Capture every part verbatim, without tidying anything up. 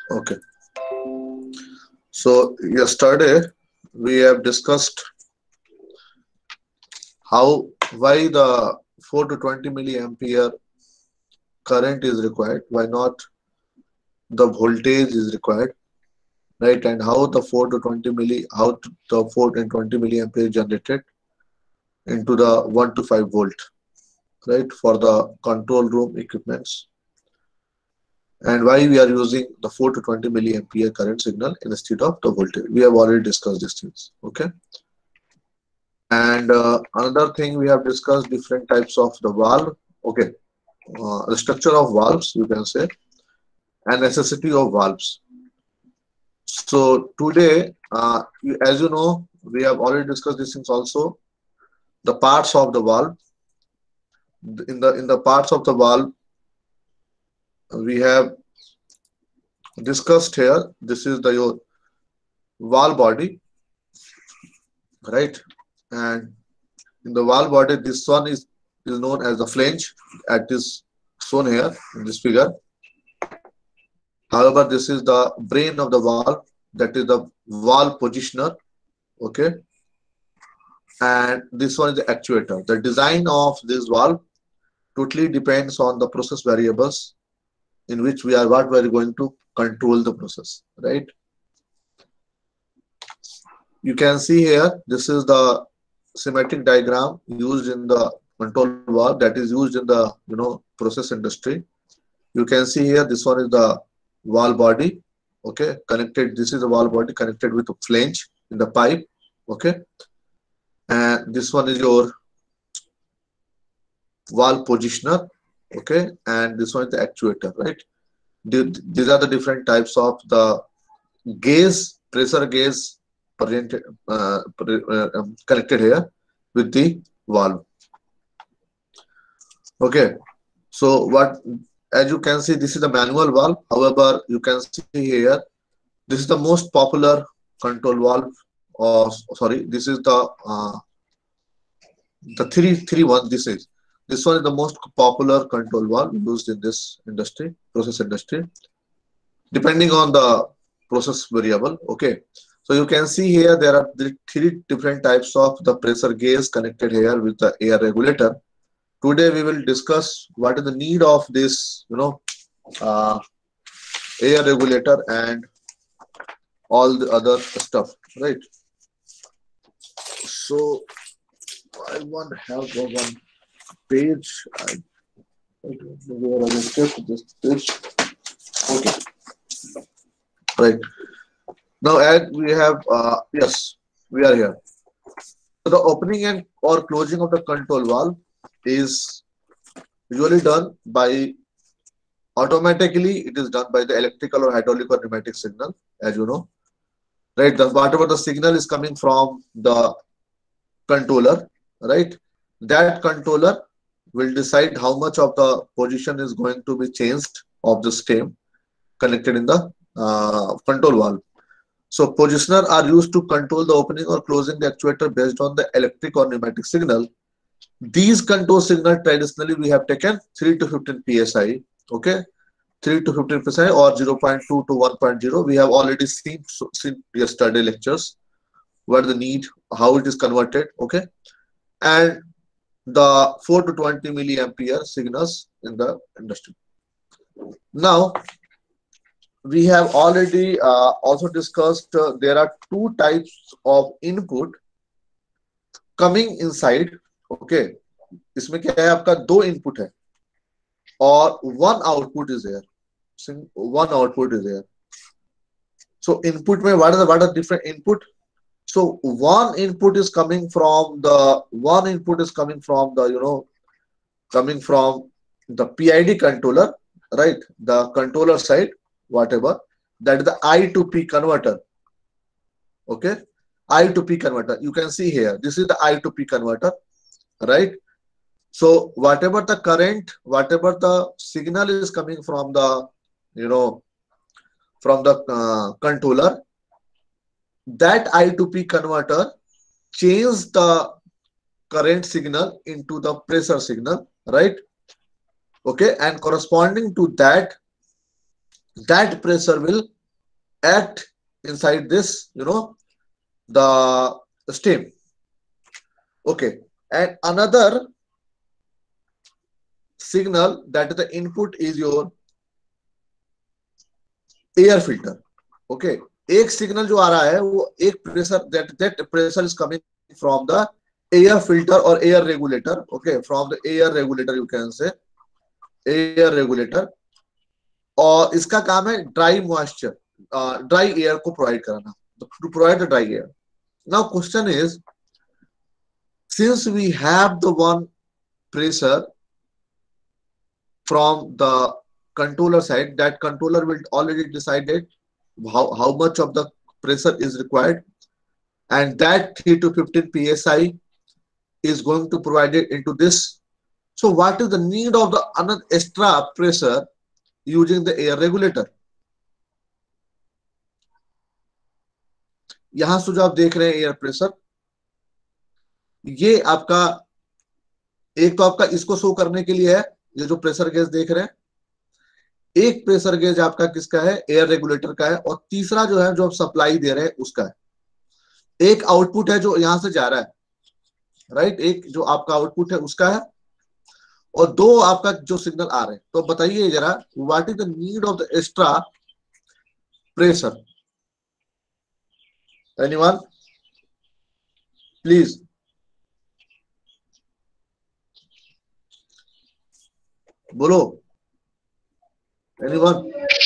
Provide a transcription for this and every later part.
Okay. So yesterday we have discussed how why the four to twenty milliampere current is required, why not the voltage is required, right? And how the four to twenty milli, how to, the four and twenty milliampere is generated into the one to five volt, right? For the control room equipments, and why we are using the four to twenty milliampere current signal instead of the voltage. We have already discussed these things. Okay. And uh, another thing we have discussed different types of the valve. Okay. Uh, the structure of valves, you can say, and necessity of valves. So today, uh, you- as you know, we have already discussed these things also. The parts of the valve. In the in the parts of the valve, we have discussed here. This is the your valve body, right? And in the valve body, this one is is known as the flange. At this shown here in this figure. However, this is the brain of the valve. That is the valve positioner. Okay, and this one is the actuator. The design of this valve totally depends on the process variables in which we are what we are going to control the process, right? You can see here, this is the schematic diagram used in the control valve that is used in the you know process industry. You can see here, this one is the valve body, okay, connected. This is the valve body connected with a flange in the pipe, okay, and this one is your valve positioner, okay, and this one is the actuator, right? These are the different types of the gauge, pressure gauge oriented, uh, uh, um, connected here with the valve. Okay, so what, as you can see, this is the manual valve. However, you can see here, this is the most popular control valve. Or sorry, this is the uh, the three three one. This is this one is the most popular control valve used in this industry, process industry, depending on the process variable. Okay, so you can see here there are three different types of the pressure gauge connected here with the air regulator. Today we will discuss what is the need of this, you know, uh, air regulator and all the other stuff, right? So I want to have one page. I, I don't know where I kept this page. Okay, right. Now, as we have, uh, yes, we are here. So the opening and or closing of the control valve is usually done by automatically. It is done by the electrical or hydraulic or pneumatic signal, as you know, right? The, whatever the signal is coming from the controller, right? That controller will decide how much of the position is going to be changed of the stem connected in the uh, control valve. So positioner are used to control the opening or closing the actuator based on the electric or pneumatic signal. These control signal traditionally we have taken three to fifteen P S I, okay, three to fifteen P S I or zero point two to one point zero. We have already seen, seen yesterday lectures, what the need, how it is converted, okay, and the four to twenty milliampere signals in the industry. Now, we have already uh, also discussed uh, there are two types of input coming inside, okay. इसमें क्या है, आपका दो input है और one output is there. One output is there. So input में what are the what are different input? So one input is coming from the one input is coming from the you know coming from the P I D controller, right? The controller side, whatever, that is the I to P converter. Okay, I to P converter. You can see here, this is the I to P converter, right? So whatever the current, whatever the signal is coming from the you know from the uh, controller, that I to P converter changes the current signal into the pressure signal, right? Okay, and corresponding to that, that pressure will act inside this, you know, the stem. Okay, and another signal that the input is your air filter. Okay, एक signal जो आ रहा है वो एक pressure, that that pressure is coming from the air filter और air regulator. Okay, from the air regulator you can say air regulator. और इसका काम है ड्राई मॉइस्चर, ड्राई एयर को प्रोवाइड कराना, to provide the dry air. Now question is, since we have the one pressure from the controller side, that controller will already decided how, how much of the pressure is required, and that three to fifteen psi is going to provide it into this. So what is the need of the another extra pressure using the air regulator? यहां से जो आप देख रहे हैं air pressure, ये आपका एक तो आपका इसको शो करने के लिए है, ये जो प्रेशर गेज देख रहे हैं, एक प्रेशर गेज आपका किसका है, एयर रेगुलेटर का है, और तीसरा जो है जो आप सप्लाई दे रहे हैं उसका है. एक आउटपुट है जो यहां से जा रहा है, राइट, एक जो आपका आउटपुट है उसका है, और दो आपका जो सिग्नल आ रहे हैं. तो बताइए जरा, what is the need of the extra pressure? Anyone please. बोलो, anyone?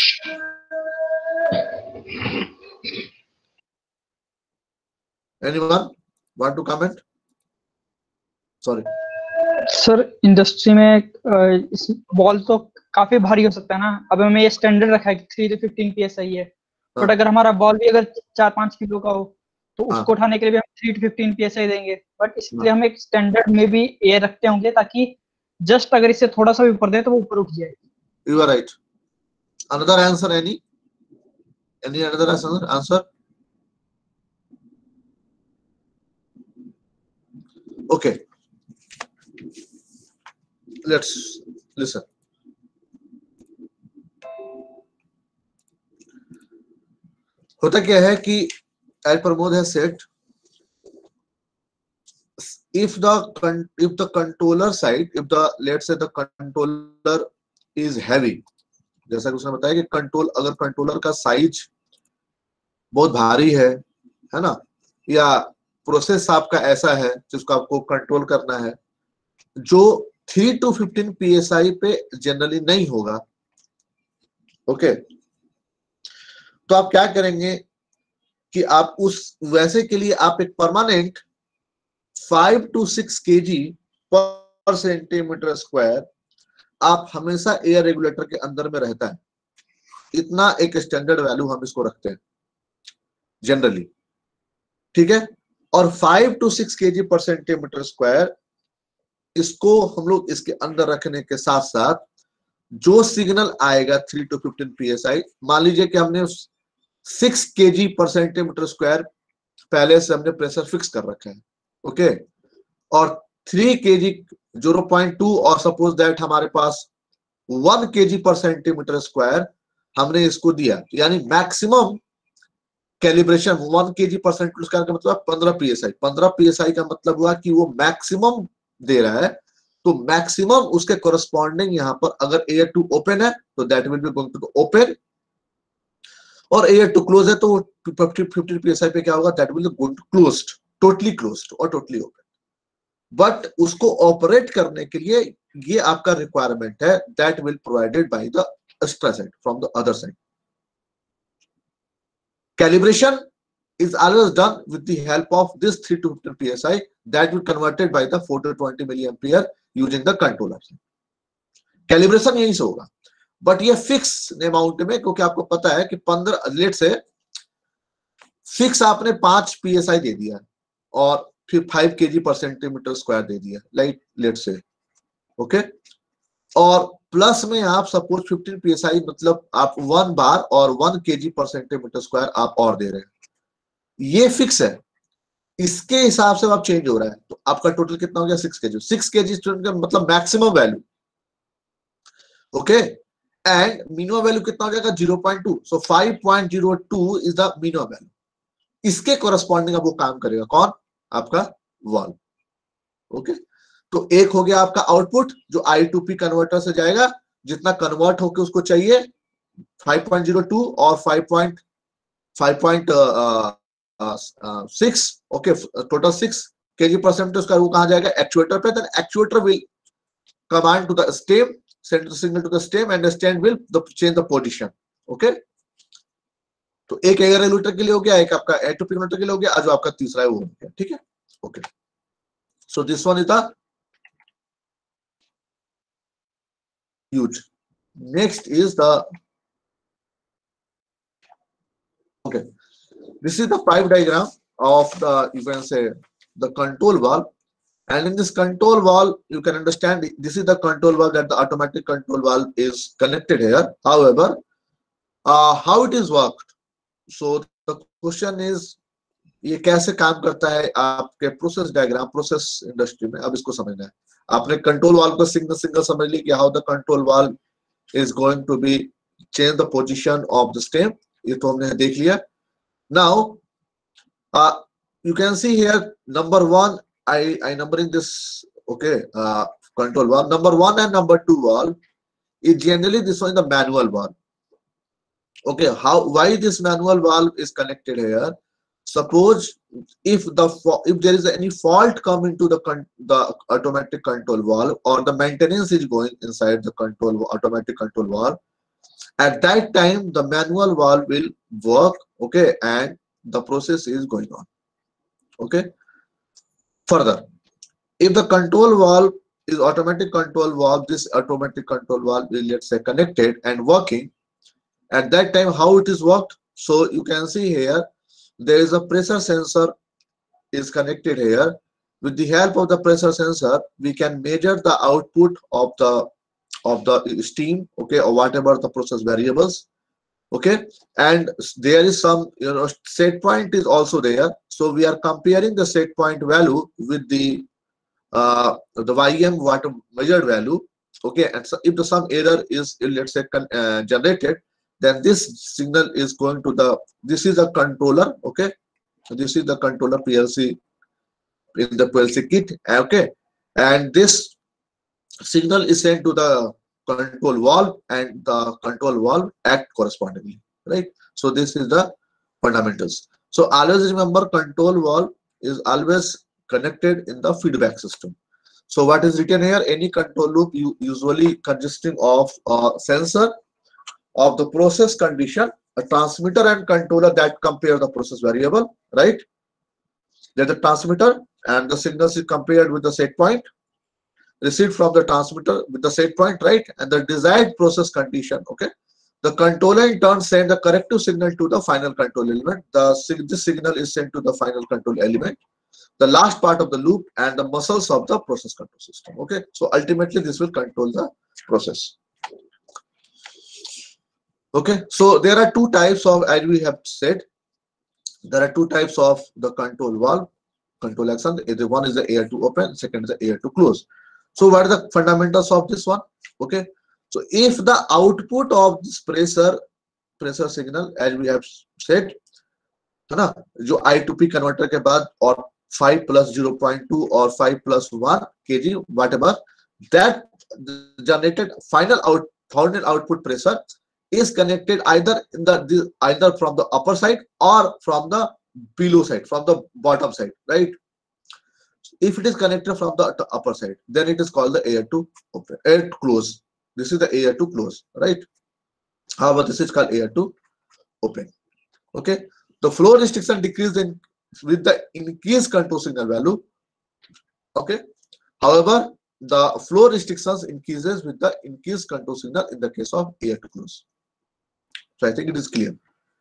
Anyone want to comment? Sorry sir, industry में बॉल तो काफी भारी हो सकता है ना. अब हमें ये स्टैंडर्ड रखा है कि थ्री टू फिफ्टीन पीएसआई है, बट अगर हमारा बॉल भी अगर चार पांच किलो का हो तो उसको उठाने के लिए भी हम थ्री टू फिफ्टीन पीएसआई देंगे. बट इसलिए हम एक स्टैंडर्ड में भी एयर रखते होंगे ताकि जस्ट अगर इससे थोड़ा सा भी ऊपर दे तो वो ऊपर उठ जाए. You are right. Another answer, any any another answer? Answer okay, let's listen. होता क्या है कि as Pramod has said, if the if the controller side, if the let's say the controller is heavy, जैसा कि उसने बताया कि control अगर कंट्रोलर का साइज बहुत भारी है है ना, या प्रोसेस आपका ऐसा है जिसको आपको कंट्रोल करना है, जो थ्री टू फिफ्टीन पीएसआई पे जनरली नहीं होगा. ओके, तो आप क्या करेंगे कि आप उस वैसे के लिए आप एक permanent five two six kg per centimetre square आप हमेशा एयर रेगुलेटर के अंदर में रहता है, इतना एक स्टैंडर्ड वैल्यू हम इसको रखते हैं जनरली. ठीक है, और five two six kg per centimetre square इसको हम लोग इसके अंदर रखने के साथ साथ जो सिग्नल आएगा थ्री टू फिफ्टीन पीएसआई, मान लीजिए कि हमने six kg per centimetre square पहले से हमने प्रेशर फिक्स कर रखा है. ओके, और three kg zero point two और सपोज दैट हमारे पास one kg per centimetre square हमने इसको दिया, यानी maximum calibration one kg per centimetre square का मतलब पंद्रह पीएसआई. पंद्रह पीएसआई का मतलब हुआ कि वो मैक्सिमम दे रहा है, तो मैक्सिमम उसके कोरस्पॉन्डिंग यहां पर अगर एयर टू ओपन है तो that will be going to open, और एयर टू क्लोज है तो फिफ्टी पीएसआई पे क्या होगा, that will be going to closed, totally closed और टोटली ओपन. बट उसको ऑपरेट करने के लिए ये आपका रिक्वायरमेंट है, that will provided by the extra side from the other side. Calibration is always done with the help of this three to fifteen psi that will converted by the four to twenty milliampere using the controller. Calibration यही से होगा, but ये fix amount में, क्योंकि आपको पता है कि पंद्रह लेट से फिक्स आपने पांच पीएसआई दे दिया और फिर five kg per centimetre square दे दिया, लाइक लेट से. ओके, और प्लस में आप सपोज फिफ्टीन पीएसआई मतलब आप वन बार और one kg per centimetre square आप और दे रहे हैं, ये फिक्स है. इसके हिसाब से आप चेंज हो रहा है, तो आपका टोटल कितना हो गया, six kg. Six kg student का मतलब maximum value. Okay, and minimum value कितना हो जाएगा zero point two, so five point zero two is the minimum value. इसके कोरस्पॉन्डिंग अब वो काम करेगा कौन, आपका वाल्व। ओके, तो एक हो गया आपका आउटपुट जो आई टू पी कन्वर्टर से जाएगा, जितना कन्वर्ट होके उसको चाहिए फाइव पॉइंट ज़ीरो टू और five point six, okay total six kg percent उसका वो कहां जाएगा एक्चुएटर पे, then actuator will command to the stem, send the signal to the stem and the stem will the, change the position. Okay, तो एक air regulator के लिए हो गया, एक आपका ए टू पी कन्वर्टर के लिए हो गया, जो आपका तीसरा है वो हो गया। ठीक है, okay, so this one is the use. Next is the okay, this is the pipe diagram of the you can say the control valve, and in this control valve you can understand this is the control valve that the automatic control valve is connected here. However, uh, how it is worked, so the question is ये कैसे काम करता है आपके process diagram, process industry में। अब इसको समझना है, आपने कंट्रोल वाल्व का सिंगल सिंगल समझ ली कि how the control valve is going to be change the position of the stem, ये तो हमने देख लिया। Now you can see here number one, I, I numbering this, okay, uh, control valve. Number one and number two valve is generally this one is the manual valve. Okay, how, why this manual valve is connected here? Suppose if the if there is any fault come into the the automatic control valve, or the maintenance is going inside the control automatic control valve, at that time the manual valve will work, okay, and the process is going on. Okay. Further, if the control valve is automatic control valve, this automatic control valve is, let's say, connected and working. At that time, how it is worked? So you can see here, there is a pressure sensor is connected here. With the help of the pressure sensor, we can measure the output of the of the steam, okay, or whatever the process variables. Okay, and there is some, you know, set point is also there, so we are comparing the set point value with the uh, the Y M watt measured value. Okay, and so if the some error is, let's say, uh, generated, then this signal is going to the, this is a controller. Okay, so this is the controller P L C in the P L C kit. Okay, and this signal is sent to the control valve, and the control valve act correspondingly, right? So this is the fundamentals. So always remember, control valve is always connected in the feedback system. So what is written here, any control loop you usually consisting of a sensor of the process condition, a transmitter and controller that compare the process variable, right? That the transmitter and the signals is compared with the set point received from the transmitter with the set point, right? And the desired process condition. Okay, the controller in turn send the corrective signal to the final control element. The this signal is sent to the final control element, the last part of the loop, and the muscles of the process control system. Okay, so ultimately this will control the process. Okay, so there are two types of, as we have said, there are two types of the control valve, control action. One is the air to open, second is the air to close. So what are the fundamentals of this one? Okay, so if the output of this pressure pressure signal, as we have said, है ना, जो I to P converter के बाद और five plus zero point two or five plus one kg whatever, that generated final out final output pressure is connected either in the, the either from the upper side or from the below side, from the bottom side, right? If it is connected from the upper side, then it is called the air to open, air to close. This is the air to close, right? However, this is called air to open. Okay, the flow restriction decreased in with the increased control signal value. Okay, however, the flow restrictions increases with the increased control signal in the case of air to close. So I think it is clear.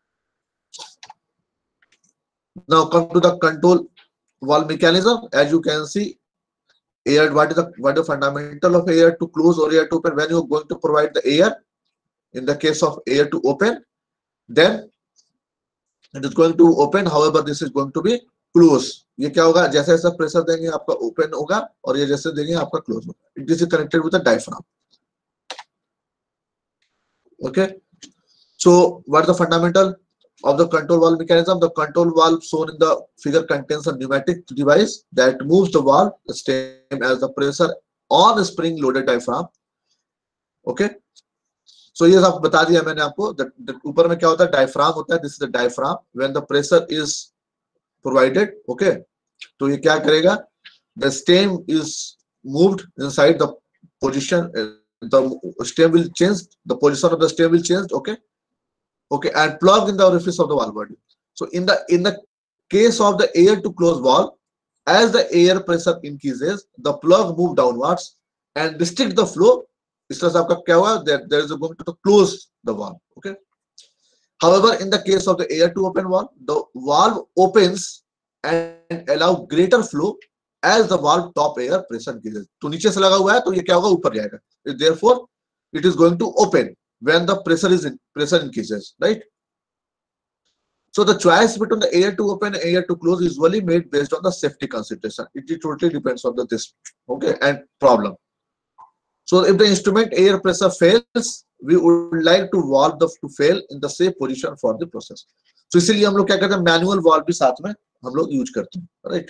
Now come to the control valve mechanism. As you can see, air, what is the what is the fundamental of air to close or air to open? When you are going to provide the air, in the case of air to open, then it is going to open. However, this is going to be close. ये क्या होगा, जैसे जैसा pressure देंगे आपका open होगा, और ये जैसे देंगे आपका क्लोज होगा. It is connected with the diaphragm. Okay. So what is the fundamental of the control valve mechanism? The control valve shown in the figure contains a pneumatic device that moves the valve same as the pressure on a spring loaded diaphragm. Okay. So ये सब बता दिया मैंने आपको. ऊपर में क्या होता है? Diaphragm होता है. This is the diaphragm. When the pressure is provided, okay, तो ये क्या करेगा? The stem is moved inside the position. The stem will change. The position of the stem will change. Okay, okay, and plug in the orifice of the valve body. So in the in the case of the air to close valve, as the air pressure increases, the plug move downwards and restrict the flow. इसलिए आपका क्या हुआ? That there is going to close the valve. Okay. However, in the case of the air to open valve, the valve opens and allow greater flow as the valve top air pressure increases. तो नीचे से लगा हुआ है तो ये क्या होगा? ऊपर जाएगा. Therefore, it is going to open when the pressure is in, pressure increases, right? So the choice between the air to open and air to close is usually made based on the safety consideration. It, it totally depends on the this, okay, and problem. So if the instrument air pressure fails, we would like to valve the to fail in the safe position for the process. So इसीलिए हम लोग क्या करते हैं? Manual valve भी साथ में हम लोग यूज करते हैं, right?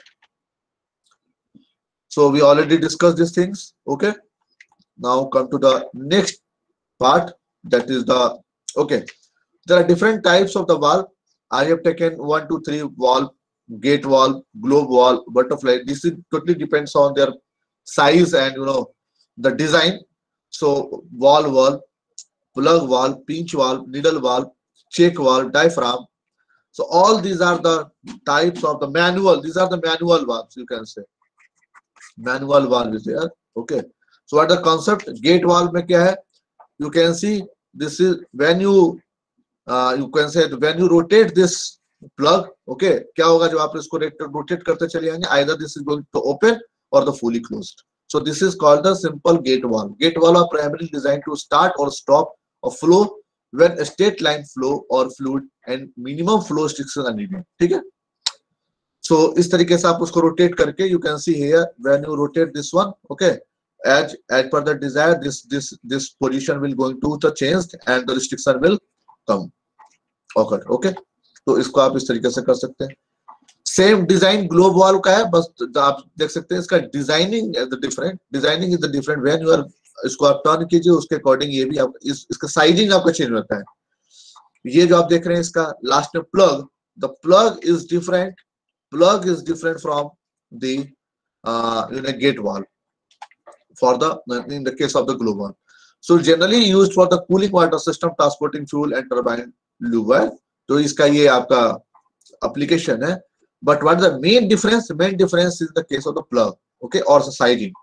So we already discussed these things. Okay. Now come to the next part. That is the, okay. There are different types of the valve. I have taken one, two, three valve, gate valve, globe valve, butterfly. This is totally depends on their size and you know the design. So valve valve, plug valve, pinch valve, needle valve, check valve, diaphragm. So all these are the types of the manual. These are the manual valves, you can say. Manual valve is there. Okay. So what the concept? Gate valve में क्या है? You can see this is when you uh, you can say when you rotate this plug. Okay. क्या होगा जब आप इसको rotate करते चले जाएंगे? Either this is going to open or the fully closed. So this is called the simple gate valve. Gate valve are primarily designed to start or stop a flow when a straight line flow or fluid and minimum flow restrictions are needed. ठीक है? So इस तरीके से आप उसको rotate करके you can see here when you rotate this one, okay, as as per the desire this this this position will going to the changed and the restriction will come occur. Okay, तो इसको आप इस तरीके से कर सकते हैं. Same design globe valve का है, बस आप देख सकते हैं इसका designing is the different. Designing is the different when you are इसको आप टर्न कीजिए उसके अकॉर्डिंग ये भी आप इस, इसका साइजिंग आपका चेंज होता है. ये जो आप देख रहे हैं इसका लास्ट में plug, the plug is different. Plug is different from the uh, you know, gate valve for the in the case of the globe valve. So generally used for the cooling water system, transporting fuel and turbine lube. तो इसका ये आपका application है. But what is the main difference? The main difference is the case of the plug, okay, or the sizing.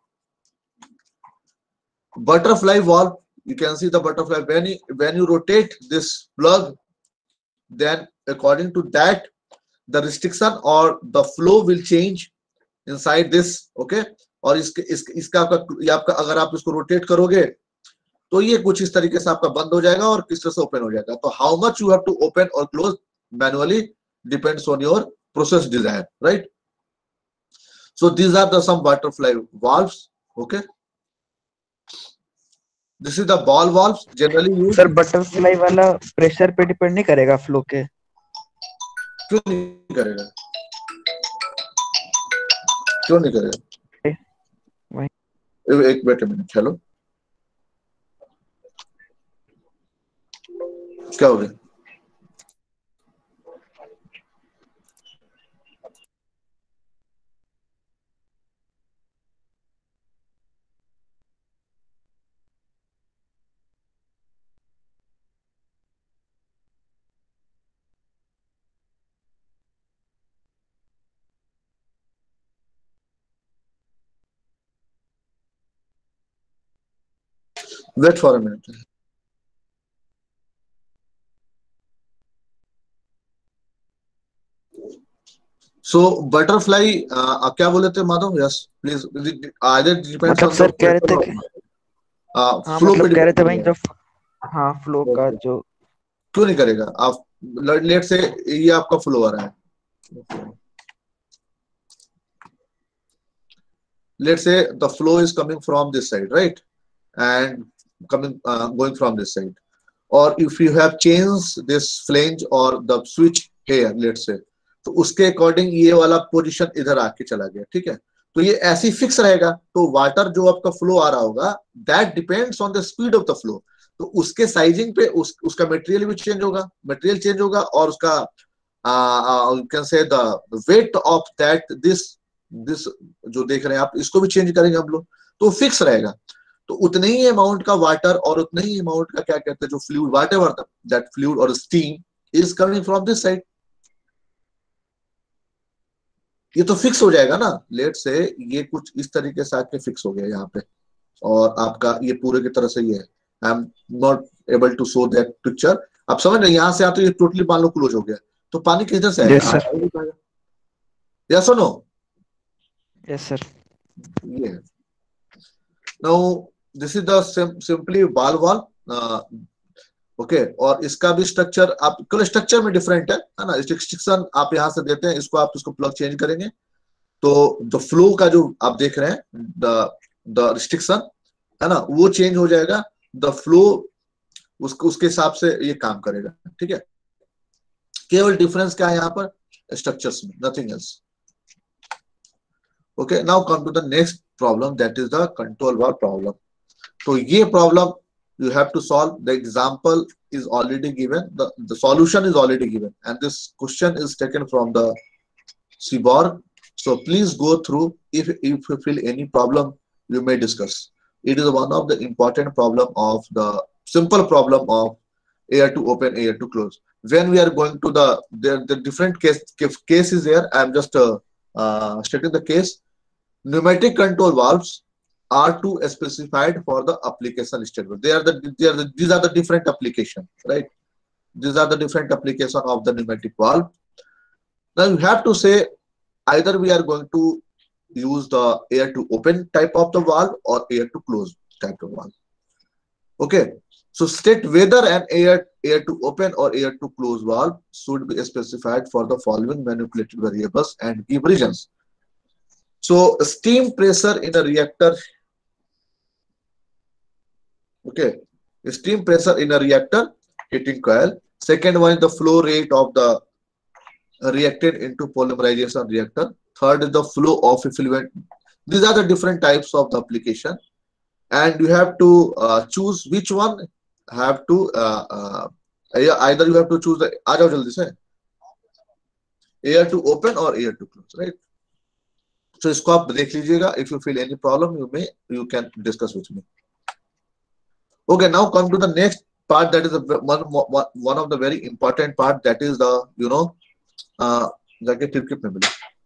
Butterfly valve, you can see the butterfly when you, when you rotate this plug, then according to that the restriction or the flow will change inside this, okay. और इसके इस, इसका आपका ये आपका अगर आप इसको रोटेट करोगे तो ये कुछ इस तरीके से आपका बंद हो जाएगा और किस तरह से ओपन हो जाएगा. तो how much you have to open और close manually depends on your process desire, right. So these are the some butterfly valves, okay. This is the ball valves generally used. Sir butterfly वाला pressure पे depend नहीं करेगा flow के? क्यों नहीं करेगा? क्यों नहीं करेगा? वही एक बेटे मिनट. हेलो, क्या हो गया? Wait for a minute. So butterfly uh, क्या बोले थे Madhav? Yes, please. Either depends on sir कह रहे थे कि हाँ, हाँ फ्लो मतलब पे कह रहे थे भाई depend जब हाँ फ्लो का जो क्यों नहीं करेगा? आप लेट से ये आपका फ्लो आ रहा है. Let's say the flow is coming from this side, right, and coming uh, going from this side. और if you have change this flange और the switch here let say, तो उसके अकॉर्डिंग ये वाला पोजीशन इधर आके चला गया, ठीक है। तो ये ऐसी फिक्स रहेगा, तो वाटर जो आपका फ्लो आ रहा होगा that depends on the speed of the flow, तो उसके साइजिंग पे उस, उसका मटेरियल भी चेंज होगा, मटेरियल चेंज होगा और उसका you can say the weight of that this this जो देख रहे हैं आप, इसको भी चेंज करेंगे हम लोग, तो फिक्स रहेगा। तो उतने ही अमाउंट का वाटर और उतने ही अमाउंट का क्या कहते हैं जो fluid whatever that fluid और steam is coming from this side, ये तो फिक्स हो जाएगा ना। लेट से ये कुछ इस तरीके से आके फिक्स हो गया यहाँ पे, और आपका ये पूरे की तरह से ये है, I am not able to show that picture. आप समझ रहे हैं, यहाँ से आते ये टोटली मान लो क्लोज हो गया, तो पानी किधर से Yes, आएगा? sir. यस और नो? Yes, sir. ये है। Now this is the simply ball valve, okay. और इसका भी स्ट्रक्चर आप केवल स्ट्रक्चर में डिफरेंट है है ना, रिस्ट्रिक्शन आप यहाँ से देते हैं, इसको आप इसको प्लग चेंज करेंगे, तो जो फ्लो का जो आप देख रहे हैं द द रिस्ट्रिक्शन है ना, वो चेंज हो जाएगा, द फ्लो उसको उसके हिसाब से ये काम करेगा, ठीक है। केवल डिफरेंस क्या है यहाँ पर स्ट्रक्चर्स में, nothing else. Okay, now come to the next problem, that is the control valve problem. तो ये problem you have to solve. The example is already given, the, the solution is already given, and this question is taken from the Seaborg. So please go through. If, if you feel any problem, you may discuss. It is one of the important problem of the simple problem of air to open, air to close. When we are going to the the, the different case cases here, I am just uh, uh, stating the case. Pneumatic control valves are to specified for the application statement. They are the, they are the these are the different application, right? These are the different application of the pneumatic valve. Now you have to say either we are going to use the air to open type of the valve or air to close type of valve. Okay, so state whether an air air to open or air to close valve should be specified for the following manipulated variables and give reasons. So steam pressure in a reactor. Okay, steam pressure in a reactor heating coil. Second one is the flow rate of the reactant into polymerization reactor. Third is the flow of effluent. These are the different types of the application, and you have to uh, choose which one have to uh, uh, either you have to choose the आ जाओ जल्दी से air to open or air to close, right? So इसको आप देख लीजिएगा. If you feel any problem, you may you can discuss with me. Okay, now come to the next part, that is the one, one one of the very important part, that is the you know uh जाके tip में मिले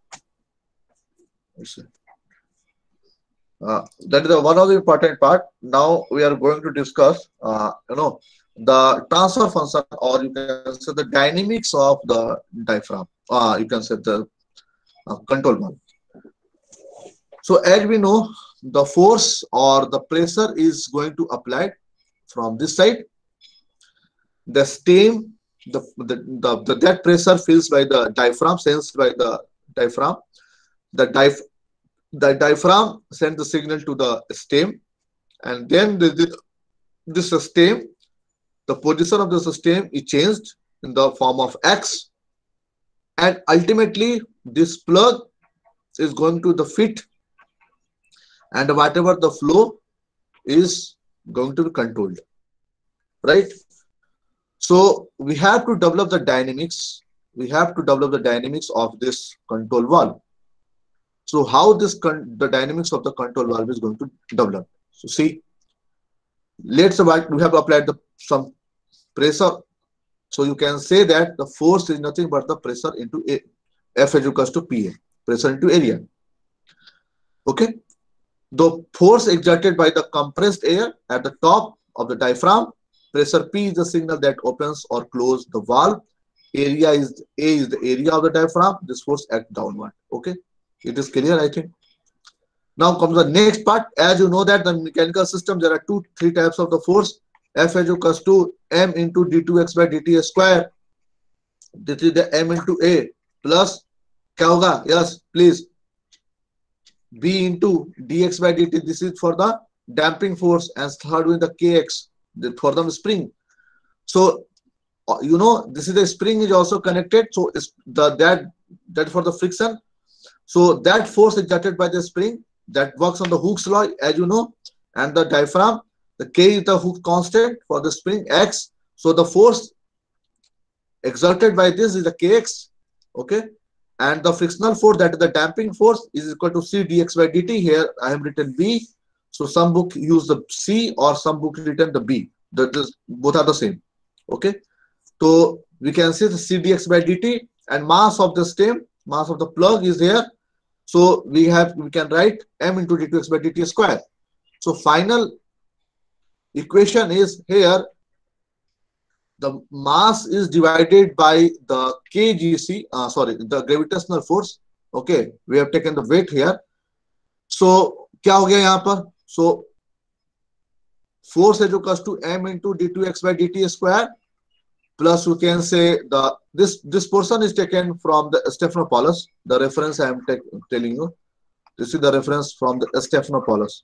uh, that is the one of the important part. Now we are going to discuss uh, you know the transfer function, or you can say the dynamics of the diaphragm, uh, you can say the uh, control valve. So as we know, the force or the pressure is going to apply from this side. The steam, the, the, the, the that pressure feels by the diaphragm, sensed by the diaphragm. The, diaph the diaphragm sends the signal to the stem, and then the, the, this stem, the position of the stem is changed in the form of X, and ultimately this plug is going to the fit, and whatever the flow is going to be controlled, right? So we have to develop the dynamics. We have to develop the dynamics of this control valve. So how this con the dynamics of the control valve is going to develop? So see, let's say we have applied the some pressure. So you can say that the force is nothing but the pressure into a F is equals to P A, pressure into area. Okay. The force exerted by the compressed air at the top of the diaphragm, pressure P is the signal that opens or closes the valve. Area is A is the area of the diaphragm. This force acts downward. Okay, it is clear, I think. Now comes the next part. As you know that the mechanical system, there are two, three types of the force. F is equals to M into d two x by dt square. This is the M into A plus क्या होगा? Yes, please. B into dx by dt. This is for the damping force, and third with the kx for the spring. So uh, you know, this is the spring is also connected. So it's the that that for the friction. So that force exerted by the spring that works on the Hooke's law, as you know, and the diaphragm. The K is the Hooke constant for the spring X. So the force exerted by this is the Kx, okay, and the frictional force, that is the damping force, is equal to C dx by dt. Here I have written B. So some book use the C or some book written the B. That is, both are the same. Okay. So we can see the C dx by dt, and mass of the stem, mass of the plug is here. So we have we can write m into d two x by dt square. So final equation is here. The mass is divided by the K G C, uh, sorry, the gravitational force. Okay, we have taken the weight here. So क्या हो गया यहाँ पर? So force is equals to m into d two x by dt square, plus you can say the this this portion is taken from the Stephanopoulos. The reference I am telling you. This is the reference from the Stephanopoulos.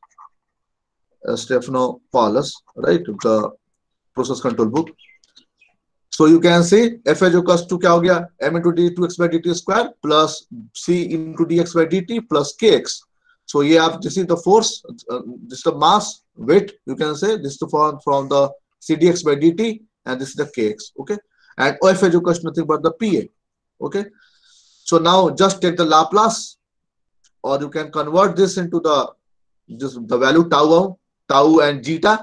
Stephanopoulos, right? The process control book. So you can see F is equals to क्या हो गया? M into d two x by dt square plus C into dx by dt plus kx. So ये आप this is the force, uh, this is the mass, weight. You can say this is the form from the C dx by dt, and this is the kx. Okay, and F is equals to nothing but the Pa. Okay, so now just take the Laplace, or you can convert this into the this the value tau tau and zeta.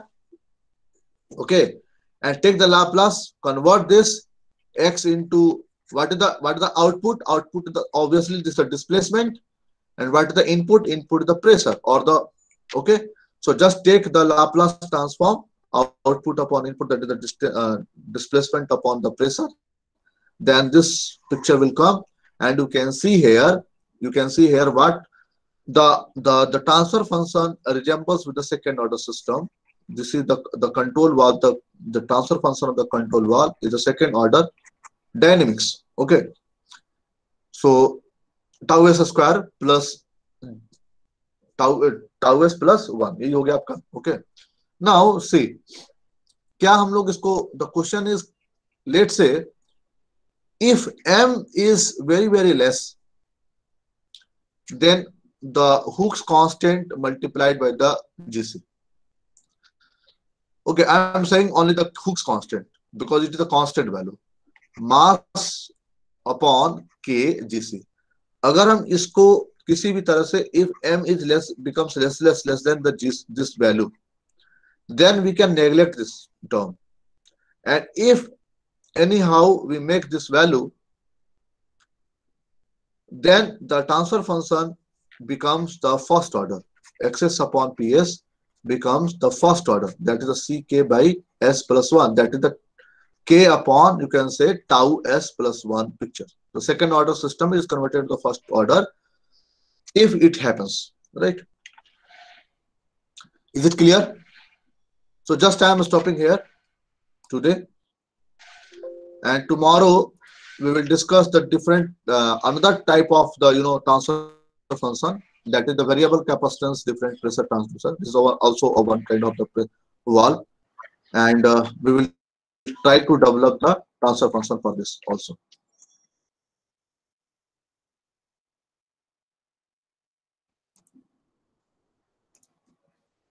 Okay. And take the Laplace, convert this x into what is the what is the output? Output is the obviously this is the displacement, and what is the input? Input is the pressure or the okay. So just take the Laplace transform, output upon input, that is the dis uh, displacement upon the pressure. Then this picture will come, and you can see here. You can see here what the the the transfer function resembles with the second order system. This is the the control valve. The the transfer function of the control valve is the second order dynamics. Okay. So tau s square plus tau tau s plus one. ये हो गया आपका. Okay. Now see, क्या हम लोग इसको, the question is, let's say if m is very very less, then the Hooke's constant multiplied by the G C. Okay, I am saying only the Hooke's constant because it is a constant value. Mass upon K G C. अगर हम इसको किसी भी तरह से, if m is less becomes less less less than the G, this value, then we can neglect this term. And if anyhow we make this value, then the transfer function becomes the first order. Xs upon Ps becomes the first order, that is the C K by S plus one, that is the K upon, you can say, tau S plus one picture. The second order system is converted to the first order if it happens, right? Is it clear? So just I am stopping here today, and tomorrow we will discuss the different uh, another type of the you know transfer function, that is the variable capacitance different pressure transducer. This is also a one kind of the valve, and uh, we will try to develop the transfer function for this also.